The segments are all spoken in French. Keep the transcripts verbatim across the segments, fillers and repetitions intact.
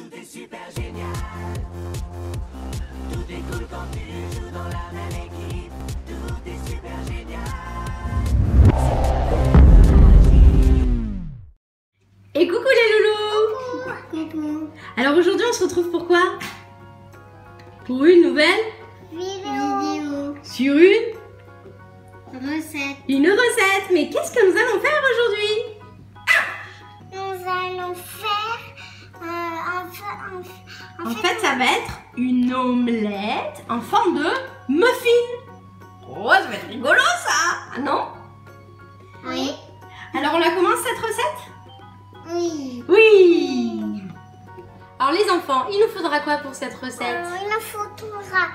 Tout est super génial. Tout est cool quand tu joues dans la même équipe. Tout est super génial. Et coucou les loulous. Coucou. Alors aujourd'hui on se retrouve pour quoi? Pour une nouvelle Vidéo. sur une Recette. une recette. Mais qu'est-ce que nous allons faire aujourd'hui? Nous allons faire euh, en, fa- en, fa- en En fait, fait ça va être une omelette en forme de muffin. Oh ça va être rigolo ça. Ah non? Oui. Alors on la commence cette recette? Oui. Oui. Alors les enfants, il nous faudra quoi pour cette recette? Euh, il nous faudra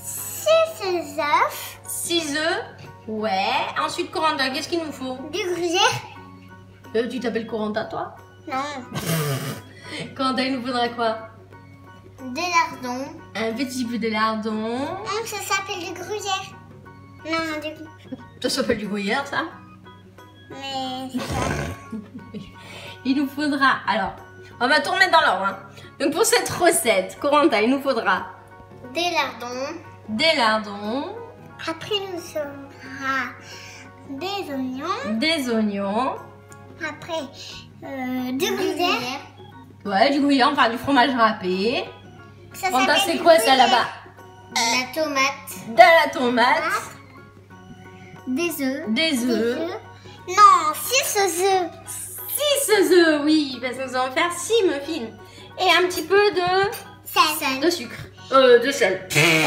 six œufs, six œufs. Ouais. Ensuite Corentin, qu'est-ce qu'il nous faut? du gruyère. Euh, tu t'appelles Corentin toi? Non. Corentin, il nous faudra quoi? Des lardons. Un petit peu de lardon. Non, ça s'appelle du gruyère. Non, non, du Ça s'appelle du gruyère ça? Mais c'est ça. Il nous faudra, alors, on va tout remettre dans l'ordre. Hein. Donc pour cette recette, Corentin, il nous faudra Des lardons. des lardons, Après, nous aura des oignons. des oignons, Après, euh, du gruyère. ouais, du gruyère, enfin du fromage râpé. Ça Corentin, s'appelle c'est du quoi ça gruyère. là-bas? De la tomate. De la tomate, Des œufs. des œufs, Non, six œufs. six œufs, oui, parce que nous allons faire six muffins. Et un petit peu de, Sel. de sucre, euh, de sel.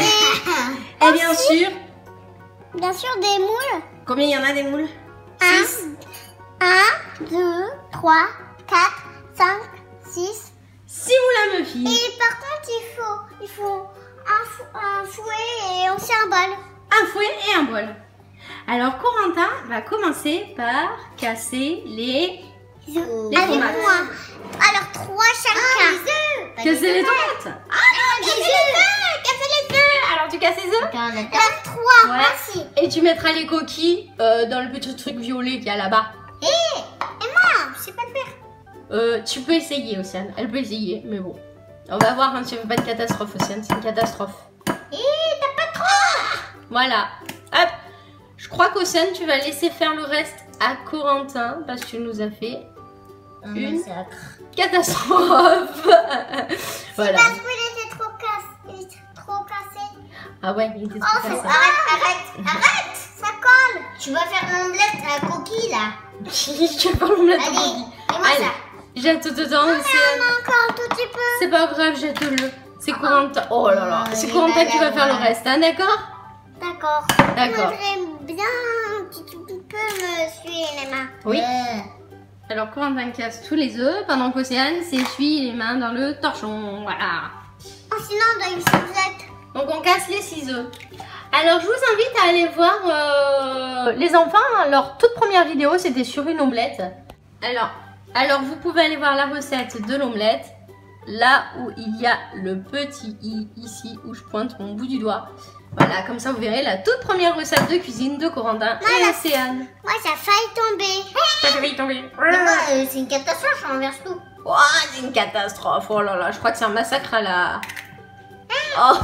Et bien sûr, Bien sûr, des moules. combien il y en a des moules? Un, Six. un, deux, trois, quatre, cinq, six. Six moules à muffins. Et par contre, il faut, il faut un, fou- un fouet et aussi un bol. Un fouet et un bol. Alors Corentin va commencer par casser les... Les Avec tomates. moi. Alors, trois chacun. les œufs. Casser les tomates. Ah non, les œufs. Casser les œufs. Alors tu casses les œufs? Alors, trois. Ouais. Merci. Et tu mettras les coquilles euh, dans le petit truc violet qu'il y a là-bas. Et, et moi, je sais pas le faire. Euh, tu peux essayer Océane, elle peut essayer, mais bon. On va voir hein, si tu fais pas de catastrophe Océane, c'est une catastrophe. Et t'as pas trop. Voilà. Hop. Je crois qu'Océane, tu vas laisser faire le reste à Corentin parce que tu nous as fait une catastrophe. Voilà. Parce qu'il était trop cassé. Il était trop cassé. Ah ouais, il était Oh, trop c'est- cassé. arrête, arrête, arrête. Ça colle. Tu vas faire l'omelette à la coquille là. Je vais pas l'omelette en Allez, coquille. fais-moi Allez, ça. jette dedans Océane. Ah, encore un tout petit peu. C'est pas grave, jette-le. C'est Corentin. Oh là là, c'est il Corentin va qui va faire le l'avoir. reste, hein, d'accord? D'accord. D'accord. J'aimerais bien un petit tout petit peu me suer les mains. Oui. Alors Corentin casse tous les œufs pendant qu'Océane s'essuie les mains dans le torchon. Voilà. Oh, sinon, on doit une sucette. Donc on casse les six œufs. Alors je vous invite à aller voir euh, les enfants, leur toute première vidéo c'était sur une omelette. Alors, alors vous pouvez aller voir la recette de l'omelette. Là où il y a le petit i ici où je pointe mon bout du doigt. Voilà, comme ça vous verrez la toute première recette de cuisine de Corentin et Voilà. Océane. Moi, ça a failli tomber. Ça fait tomber. euh, c'est une catastrophe, je renverse tout. Oh, c'est une catastrophe. Oh là là, je crois que c'est un massacre à la... Oh,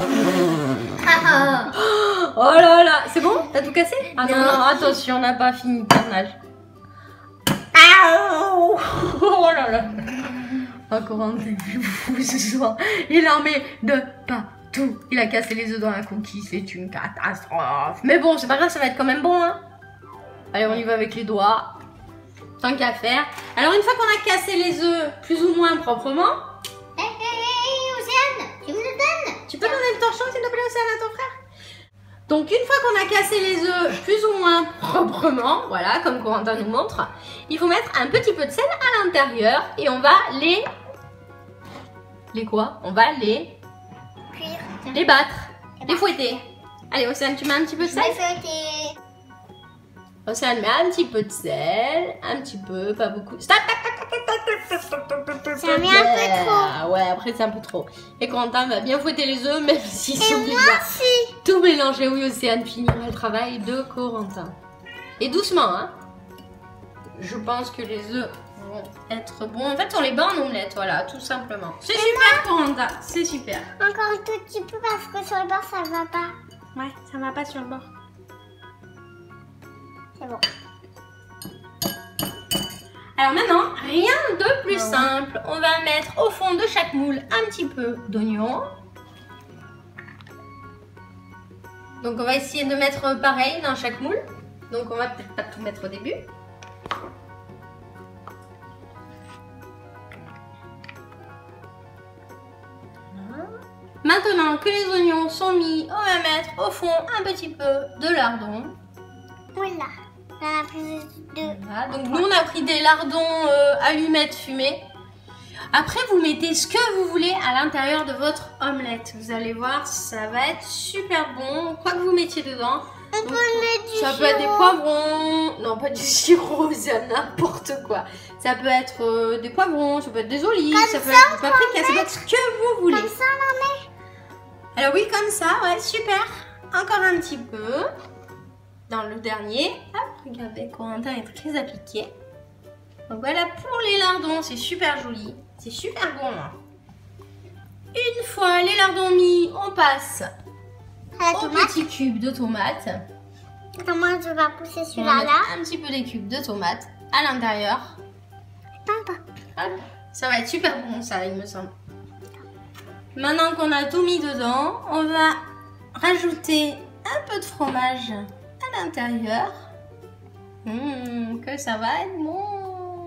oh là là. C'est bon? T'as tout cassé? Ah non, non, attention, on n'a pas fini le carnage. Aouh. Oh là là. Oh, Corentin, il est fou ce soir. Il en met de partout. Il a cassé les œufs dans la coquille. C'est une catastrophe. Mais bon, c'est pas grave, ça va être quand même bon, hein. Allez, on y va avec les doigts. Tant qu'à faire. Alors, une fois qu'on a cassé les œufs plus ou moins proprement, Hé, hé, hé, Océane, tu me le donnes? tu peux donner le torchon, s'il te plaît, Océane, à ton frère? Donc, une fois qu'on a cassé les œufs plus ou moins proprement, voilà, comme Corentin nous montre, il faut mettre un petit peu de sel à l'intérieur et on va les... Les quoi? On va les... Cuire. Les battre, les fouetter. Allez, Océane, tu mets un petit peu de Je sel? vais feuilleter. Océane met un petit peu de sel, un petit peu, pas beaucoup. Stop! Ça met un peu trop. Ah ouais, après c'est un peu trop. Et Corentin va bien fouetter les œufs, même s'ils Et sont moi déjà aussi. tout mélangés. Oui, Océane finira le travail de Corentin. Et doucement, hein. Je pense que les œufs vont être bons. En fait, on les bat en omelette, voilà, tout simplement. C'est super, Corentin, c'est super. Encore un tout petit peu parce que sur le bord ça va pas. Ouais, ça va pas sur le bord. C'est bon. Alors maintenant, rien de plus simple. On va mettre au fond de chaque moule un petit peu d'oignon. Donc on va essayer de mettre pareil dans chaque moule. Donc on va peut-être pas tout mettre au début. Maintenant que les oignons sont mis, on va mettre au fond un petit peu de lardon. Voilà. On a pris deux. Voilà, donc nous on a pris des lardons euh, allumettes fumées. Après vous mettez ce que vous voulez à l'intérieur de votre omelette. Vous allez voir, ça va être super bon. Quoi que vous mettiez dedans. On Donc, peut mettre du ça peut être des poivrons. Non, pas du sirop, c'est n'importe quoi. Ça peut être euh, des poivrons, ça peut être des olives, Comme ça peut ça, être du paprika, ça peut être ce que vous voulez. Comme ça, on en met. Alors oui, comme ça, ouais, super. Encore un petit peu. Dans le dernier. Hop, regardez, Corentin est très appliqué. Donc voilà pour les lardons, c'est super joli. C'est super bon. Hein. Une fois les lardons mis, on passe À la aux tomate. petits cubes de tomates. Attends, moi je vais pousser On va celui-là mettre là. un petit peu des cubes de tomates à l'intérieur. Attends, attends. Hop. Ça va être super bon ça, il me semble. Maintenant qu'on a tout mis dedans, on va rajouter un peu de fromage à l'intérieur. Mmh, que ça va être bon.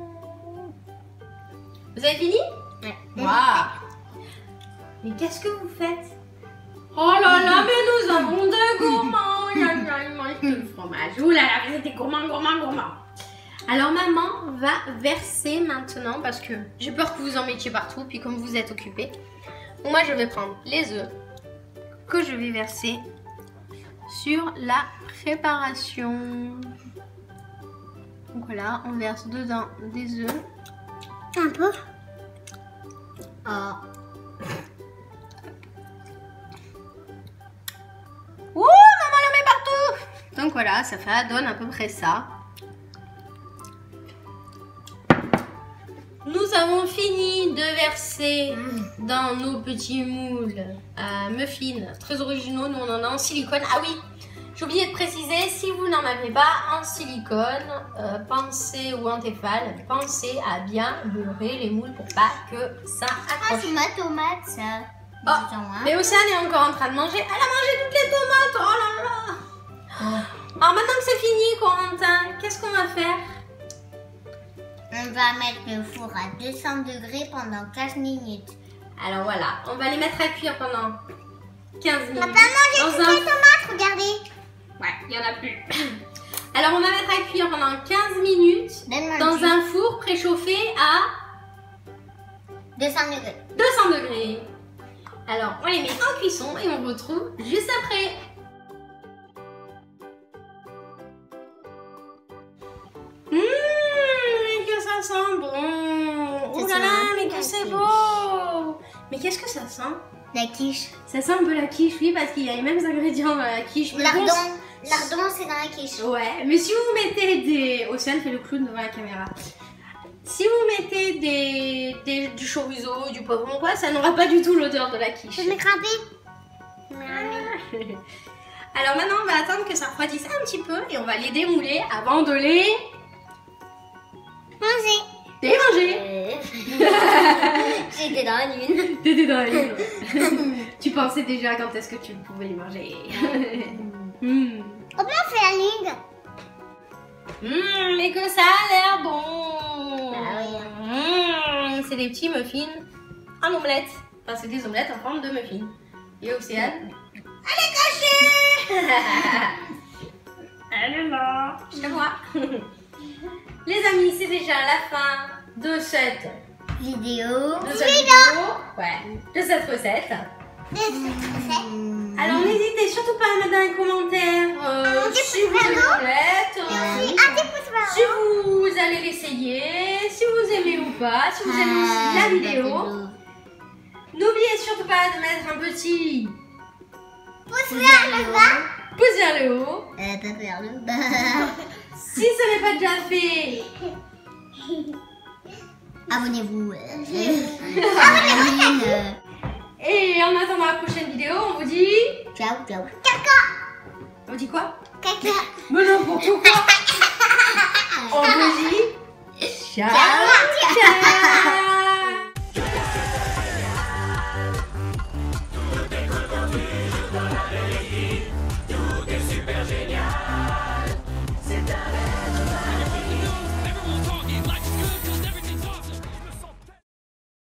Vous avez fini? Ouais. Waouh! Mais qu'est-ce que vous faites? Oh là là, mais nous avons des gourmands! Il y a il mange tout le fromage. Ouh là là, vous êtes des gourmands, gourmands, gourmands. Alors maman va verser maintenant parce que j'ai peur que vous en mettiez partout, puis comme vous êtes occupés. Moi je vais prendre les œufs que je vais verser sur la préparation. Donc voilà, on verse dedans des œufs. Un peu. Ah. Ouh, maman le met partout. Donc voilà, ça fait, donne à peu près ça. Nous avons fini de verser dans nos petits moules à muffins très originaux. Nous on en a en silicone. Ah oui, j'ai oublié de préciser, si vous n'en avez pas en silicone, euh, pensez ou en Tefal, pensez à bien beurrer les moules pour pas que ça Ah, accroche. c'est ma tomate ça. Oh, Disons, hein. mais Océane est encore en train de manger. Elle a mangé toutes les tomates. Oh là là. Alors maintenant que c'est fini, Corentin, qu'est-ce qu'on va faire? On va mettre le four à deux cents degrés pendant quinze minutes. Alors voilà, on va les mettre à cuire pendant quinze minutes. On va manger dans toutes un... les tomates, regardez. Ouais, il n'y en a plus. Alors on va mettre à cuire pendant quinze minutes Donne-moi dans le un four préchauffé à deux cents degrés. deux cents degrés. Alors on les met en cuisson et on retrouve juste après. Mmh, mais que ça sent bon. Oh là là, mais que c'est beau. Mais qu'est-ce que ça sent? La quiche. Ça sent un peu la quiche, oui, parce qu'il y a les mêmes ingrédients dans la quiche. Mais bon, Lardon. Lardon, c'est dans la quiche. ouais, mais si vous mettez des... Océane fait le clown devant la caméra. Si vous mettez des, des, du chorizo, du poivron, quoi, ça n'aura pas du tout l'odeur de la quiche. Je vais craper. Je vais ramener. Alors maintenant, on va attendre que ça refroidisse un petit peu et on va les démouler avant de les Manger. démanger. J'étais dans la lune. T'étais dans la lune. Tu pensais déjà quand est-ce que tu pouvais les manger. Mm. Comment on fait la lune? Mmh, mais que ça a l'air bon. Bah oui. Mmh, c'est des petits muffins en omelette. Enfin, c'est des omelettes en forme de muffins. Et Océane, elle est cachée. Elle est là. Je te vois. Les amis, c'est déjà la fin de cette Vidéo. de cette vidéo. Ouais, de cette recette. Mmh. Alors n'hésitez surtout pas à mettre dans les commentaires euh, Un petit si pouce vous aimez vers l'omelette, Et euh, aussi un petit pouce vers si vous allez l'essayer, si vous aimez ou pas, si vous aimez aussi la vidéo. N'oubliez surtout pas de mettre un petit Pouce vers le bas. pouce vers le haut. Euh, pas vers le bas. Si ce n'est pas déjà fait, Abonnez-vous. Et en attendant la prochaine vidéo, on vous dit... Ciao, ciao. Caca. On vous dit quoi? Caca. Mais n'importe quoi. On vous dit... Ciao. Ciao.